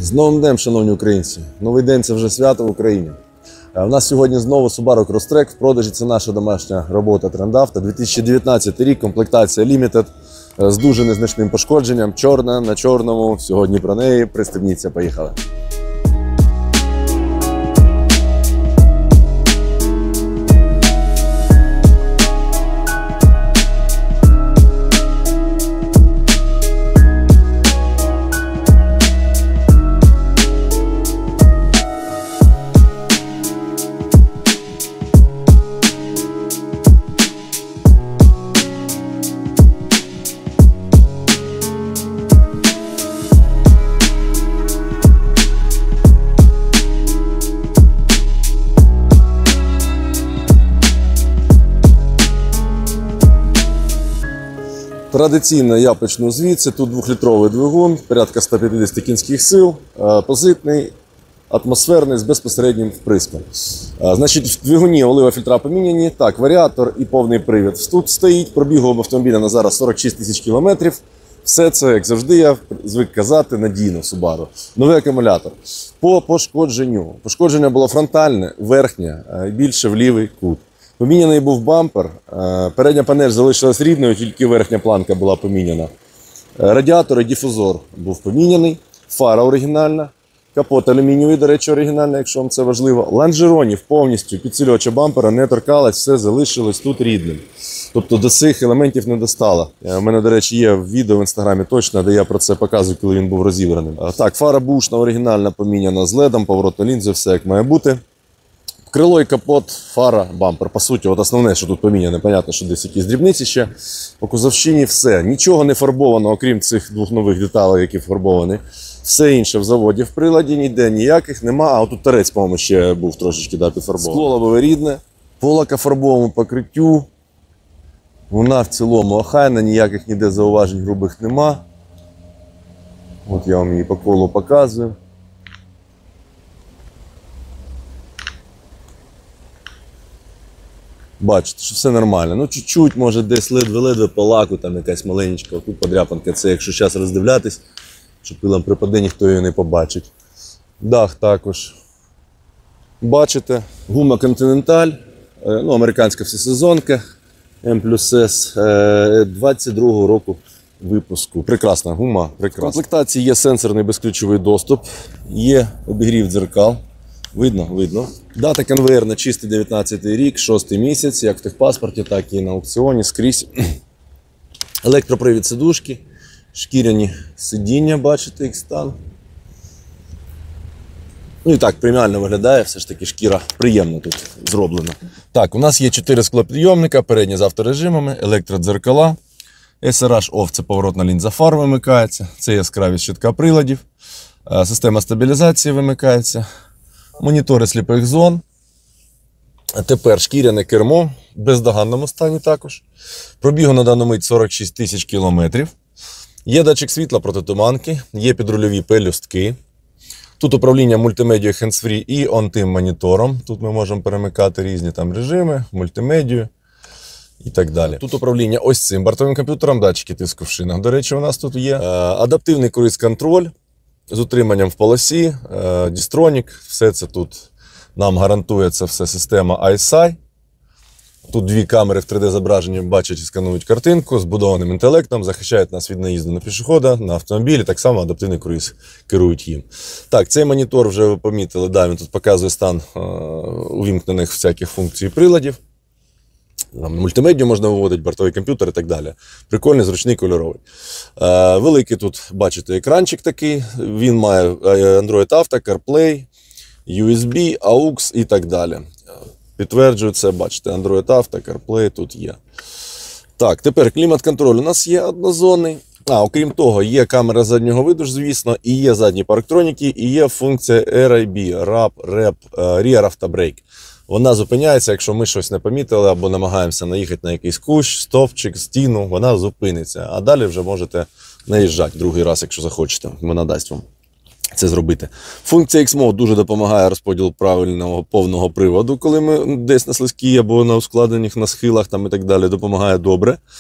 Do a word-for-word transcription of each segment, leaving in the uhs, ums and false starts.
З новим днем, шановні українці! Новий день – це вже свято в Україні. У нас сьогодні знову Subaru Crosstrek в продажі. Це наша домашня робота Трендавто. дві тисячі дев'ятнадцятий рік, комплектація Limited з дуже незначним пошкодженням. Чорна на чорному. Сьогодні про неї. Пристебніться, поїхали. Традиційно я почну звідси. Тут двохлітровий двигун, порядка ста п'ятдесяти кінських сил, позитний, атмосферний, з безпосереднім вприском. Значить, в двигуні олива-фільтра поміняні, так, варіатор і повний привід. Тут стоїть, пробігу автомобіля на зараз сорок шість тисяч кілометрів. Все це, як завжди, я звик казати, надійно Subaru. Новий акумулятор. По пошкодженню. Пошкодження було фронтальне, верхнє, більше в лівий кут. Поміняний був бампер, передня панель залишилась рідною, тільки верхня планка була поміняна. Радіатор і дифузор був поміняний, фара оригінальна, капот алюмінієвий, до речі, оригінальний, якщо вам це важливо. Лонжеронів повністю, підсилювача бампера не торкалось, все залишилось тут рідним. Тобто до цих елементів не достало. У мене, до речі, є відео в інстаграмі точно, де я про це показую, коли він був розібраним. Так, фара бушна оригінальна поміняна з ледом, поворотна лінза, все як має бути. Крило і капот, фара, бампер. По суті, от основне, що тут поміняне, понятно, що десь якісь дрібниці ще. По кузовщині все. Нічого не фарбовано, окрім цих двох нових деталей, які фарбовані. Все інше в заводі в приладі, ніде ніяких нема. А тут торець, по-моєму, ще був трошечки да, підфарбований. Скло лобове рідне, по лакофарбовому покриттю. Вона в цілому охайна, ніяких ніде зауважень грубих нема. От я вам її по колу показую. Бачите, що все нормально. Ну, чуть-чуть, може, десь ледве-ледве по лаку, там якась маленька, тут подряпанка. Це якщо зараз роздивлятись, що пилом припаде, ніхто її не побачить. Дах також. Бачите, гума Continental, ну, американська всесезонка, М плюс С, двадцять другого року випуску. Прекрасна гума, прекрасна. В комплектації є сенсорний безключовий доступ, є обігрів дзеркал. Видно? Видно. Дата конвейерна, чистий дев'ятнадцятий рік, шостий місяць, як в техпаспорті, так і на аукціоні, скрізь. Електропривід сидушки, шкіряні сидіння, бачите, їх стан. Ну і так, преміально виглядає, все ж таки шкіра приємно тут зроблена. Так, у нас є чотири склопідйомника, передні з авторежимами, електродзеркала. ес ар аш оф – це поворотна лінза фар вимикається, це яскравість щитка приладів, система стабілізації вимикається. Монітори сліпих зон. А тепер шкіряне кермо в бездоганному стані також. Пробігу на дану мить сорок шість тисяч кілометрів. Є датчик світла протитуманки, є підрульові пелюстки. Тут управління мультимедією hands-free і on-team монітором. Тут ми можемо перемикати різні там режими, мультимедію і так далі. Тут управління ось цим бортовим комп'ютером, датчики тиску в шинах. До речі, у нас тут є адаптивний круїз-контроль. З утриманням в полосі, Distronic, все це тут нам гарантує це все система ай ес ай. Тут дві камери в три де зображенні бачать і сканують картинку, з будованим інтелектом, захищають нас від наїзду на пішохода, на автомобілі, так само адаптивний круїз керують їм. Так, цей монітор вже ви помітили, да, він тут показує стан е увімкнених всяких функцій приладів. Там мультимедію можна виводити, бортовий комп'ютер і так далі. Прикольний, зручний, кольоровий. Е, великий тут, бачите, екранчик такий. Він має Android Auto, CarPlay, ю ес бі, ау ікс і так далі. Підтверджую це, бачите, Android Auto, CarPlay тут є. Так, тепер клімат-контроль у нас є однозонний. А, окрім того, є камера заднього виду, звісно, і є задні парктроніки, і є функція ар ай бі, рап, реп, Rear Auto Brake. Вона зупиняється, якщо ми щось не помітили або намагаємося наїхати на якийсь кущ, стовпчик, стіну, вона зупиниться. А далі вже можете наїжджати другий раз, якщо захочете. Вона дасть вам це зробити. Функція X-Mode дуже допомагає розподілу правильного повного приводу, коли ми десь на слизькій або на ускладнених, на схилах там і так далі, допомагає добре.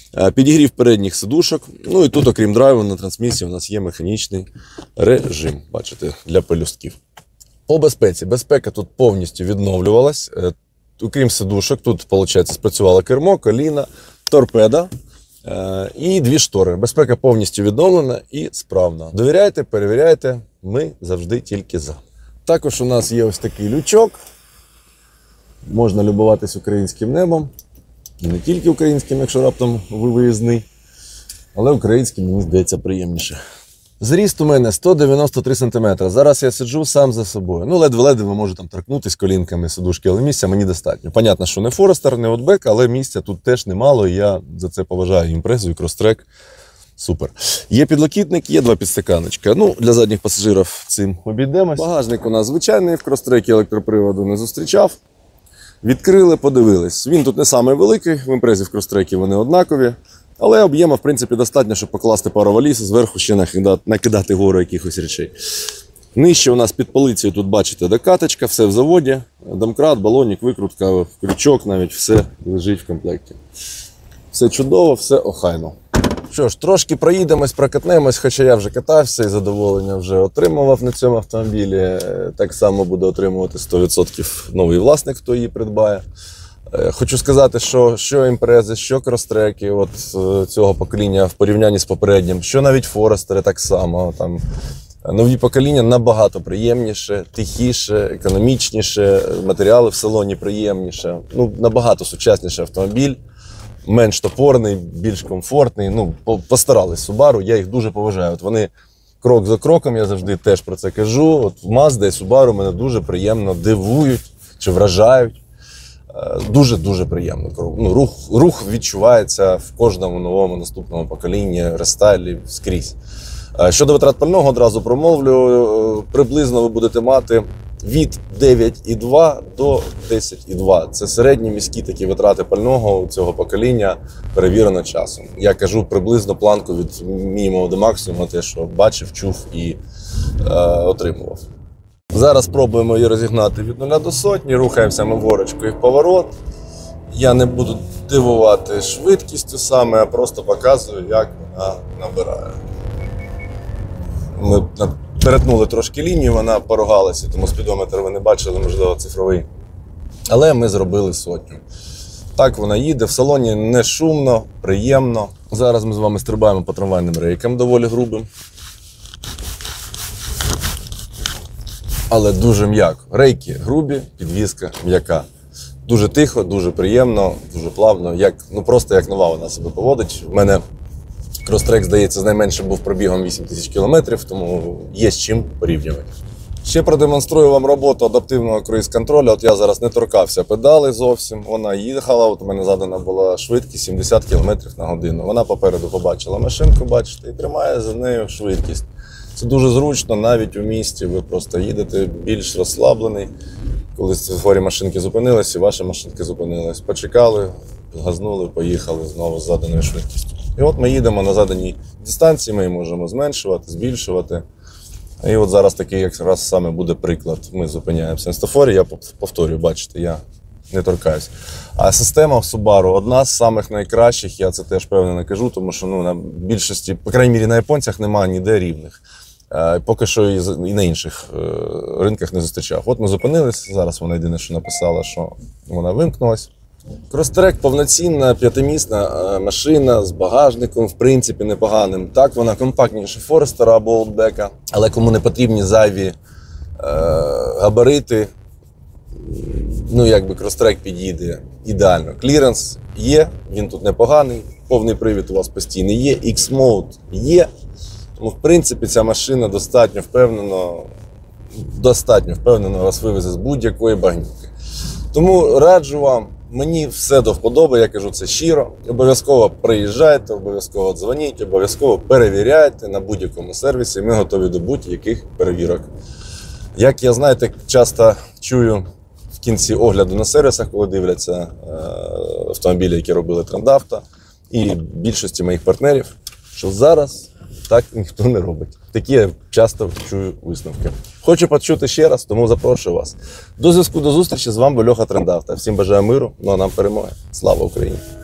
Підігрів передніх сидушок. Ну і тут, окрім драйву, на трансмісії у нас є механічний режим, бачите, для пелюстків. По безпеці. Безпека тут повністю відновлювалась. Окрім сидушок, тут, виходить, спрацювало кермо, коліна, торпеда е і дві штори. Безпека повністю відновлена і справна. Довіряйте, перевіряйте, ми завжди тільки за. Також у нас є ось такий лючок. Можна любуватись українським небом. І не тільки українським, якщо раптом ви виїзний, але українським, мені здається, приємніше. Зріст у мене сто дев'яносто три сантиметри. Зараз я сиджу сам за собою. Ну, ледве-ледве ви можете там торкнутися колінками сидушки, але місця мені достатньо. Понятно, що не Форестер, не Outback, але місця тут теж немало, і я за це поважаю імпрезу і крострек. Супер. Є підлокітник, є два підстаканочка. Ну, для задніх пасажирів цим обійдемось. Багажник у нас звичайний, в крострекі електроприводу не зустрічав. Відкрили, подивились. Він тут не самий великий, в імпрезі в крострекі вони однакові. Але об'єму, в принципі, достатньо, щоб покласти пару валіз, зверху ще накидати, накидати гору якихось речей. Нижче у нас під полицею, тут бачите, докаточка, все в заводі. Домкрат, балонник, викрутка, крючок навіть, все лежить в комплекті. Все чудово, все охайно. Що ж, трошки проїдемось, прокатнемось, хоча я вже катався і задоволення вже отримував на цьому автомобілі. Так само буде отримувати сто відсотків новий власник, хто її придбає. Хочу сказати, що що імпрези, що кростреки от цього покоління в порівнянні з попереднім, що навіть Форестери так само. Там, нові покоління набагато приємніше, тихіше, економічніше, матеріали в салоні приємніше. Ну, набагато сучасніший автомобіль, менш топорний, більш комфортний. Ну, постарались Subaru, я їх дуже поважаю. От вони крок за кроком, я завжди теж про це кажу. От Mazda і Subaru мене дуже приємно дивують чи вражають. Дуже-дуже приємно. Ну, рух, рух відчувається в кожному новому наступному поколінні, рестайлі, скрізь. Щодо витрат пального, одразу промовлю, приблизно ви будете мати від дев'ять і два до десять і два. Це середні міські такі витрати пального цього покоління, перевірено часом. Я кажу приблизно планку від мінімуму до максимуму, те, що бачив, чув і е, отримував. Зараз спробуємо її розігнати від нуля до сотні, рухаємося ми ворочкою в поворот. Я не буду дивувати швидкістю саме, а просто показую, як вона набирає. Ми перетнули трошки лінію, вона поругалася, тому спідометр ви не бачили, можливо, цифровий. Але ми зробили сотню. Так вона їде, в салоні не шумно, приємно. Зараз ми з вами стрибаємо по трамвайним рейкам, доволі грубим. Але дуже м'яко. Рейки грубі, підвізка м'яка. Дуже тихо, дуже приємно, дуже плавно. Як, ну просто як нова вона себе поводить. У мене крострек, здається, з найменшим був пробігом вісім тисяч кілометрів, тому є з чим порівнювати. Ще продемонструю вам роботу адаптивного круїз-контролю. От я зараз не торкався педали зовсім. Вона їхала, от у мене задана була швидкість сімдесят кілометрів на годину. Вона попереду побачила машинку, бачите, і тримає за нею швидкість. Це дуже зручно, навіть у місті ви просто їдете більш розслаблений. Коли світлофорі машинки зупинились, і ваші машинки зупинились. Почекали, газнули, поїхали знову з заданою швидкістю. І от ми їдемо на заданій дистанції, ми її можемо зменшувати, збільшувати. І от зараз такий якраз саме буде приклад. Ми зупиняємося на світлофорі, я повторюю, бачите, я не торкаюсь. А система в Subaru одна з самих найкращих, я це теж певно не кажу, тому що ну, на більшості, по крайній мірі на японцях, немає ніде рівних. Поки що і на інших ринках не зустрічав. От ми зупинились, зараз вона єдине, що написала, що вона вимкнулась. Крострек повноцінна, п'ятимісна машина з багажником, в принципі, непоганим. Так, вона компактніша Форестера або Outback, але кому не потрібні зайві е, габарити, ну, якби крострек підійде ідеально. Кліренс є, він тут непоганий, повний привід у вас постійний є, X-Mode є. Тому, в принципі, ця машина достатньо впевнено, достатньо впевнено вас вивезе з будь-якої багнюки. Тому раджу вам, мені все до вподоби, я кажу це щиро. Обов'язково приїжджайте, обов'язково дзвоніть, обов'язково перевіряйте на будь-якому сервісі. Ми готові до будь-яких перевірок. Як я, знаєте, часто чую в кінці огляду на сервісах, коли дивляться е- автомобілі, які робили Трендавто, і більшості моїх партнерів, що зараз так ніхто не робить. Такі я часто чую висновки. Хочу почути ще раз, тому запрошую вас. До зв'язку, до зустрічі. З вами був Льоха Трендавто. Всім бажаю миру, ну а нам перемоги. Слава Україні!